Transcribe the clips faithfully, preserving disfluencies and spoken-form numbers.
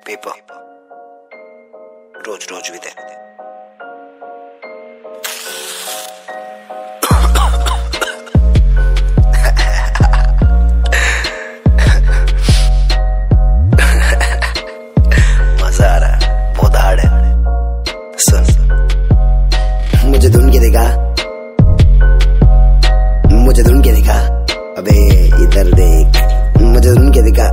Paper रोज रोज भी दे मजा आ रहा है, बहुत हार्ड है। सुन मुझे ढूंढ के दिखा, मुझे ढूंढ के दिखा, अबे इधर देख, मुझे ढूंढ के दिखा,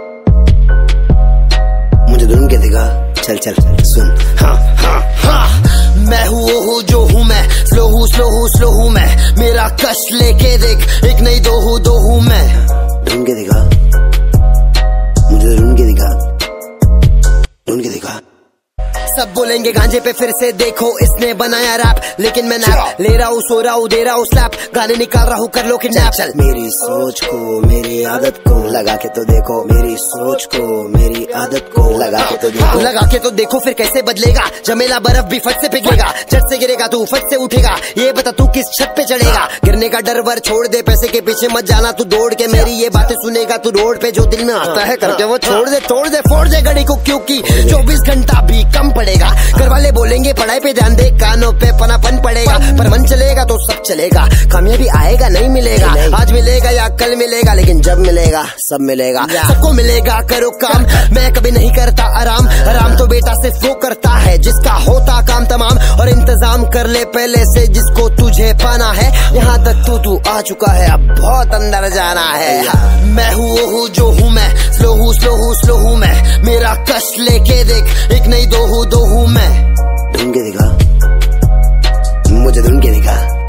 मुझे ढूंढ के दिखा, चल चल सुन। हाँ हाँ हाँ मैं हूँ वो हूँ जो हूँ मैं, स्लो हूँ स्लो हूँ स्लो हूँ मैं, मेरा कष्ट लेके देख, एक नहीं दो हूँ दो हूँ मैं। ढूंढ के दिखा, मुझे ढूंढ के दिखा, ढूंढ के दिखा। सब बोलेंगे गांजे पे फिर से देखो इसने बनाया रैप, लेकिन मैं नैप ले रहा हूँ, सो रहा हूँ, दे रहा हूँ स्लैप, गाने निकाल रहा हूँ, कर लो किडनैप। चल मेरी सोच को मेरी आदत को लगा के तो देखो, मेरी सोच को मेरी आदत को लगा के तो देखो, लगा के तो देखो फिर कैसे बदलेगा, जमेला बर्फ भी फट से पिघलेगा, झट से गिरेगा तू फट से उठेगा, ये बता तू किस छत पे चढ़ेगा। गिरने का डर वर छोड़ दे, पैसे के पीछे मत जाना तू दौड़ के, मेरी ये बातें सुनेगा तू रोड पे, जो दिल में आता है करके वो छोड़ दे, तोड़ दे फोड़ दे घड़ी को, क्योंकि चौबीस घंटा भी कम पड़ेगा। घर वाले बोलेंगे पढ़ाई पे ध्यान दे, कानों पे पनापन पड़ेगा, पर मन चलेगा तो सब चलेगा, कामयाबी आएगा नहीं मिलेगा, आज मिलेगा या कल मिलेगा, लेकिन जब मिलेगा सब मिलेगा, सबको मिलेगा। करो काम, मैं कभी नहीं करता आराम, आराम तो बेटा सिर्फ वो करता है जिसका होता काम तमाम, और इंतजाम कर ले पहले से जिसको तुझे पाना है, यहाँ तक तो तू आ चुका है, अब बहुत अंदर जाना है। मैं हूँ वो हूँ जो हूँ मैं, स्लो हूँ स्लो हूँ स्लो हूँ मैं, मेरा कष्ट लेके देख, एक नहीं दो हूँ दो हूँ मैं। ढूंढ के दिखा, मुझे ढूंढ के दिखा।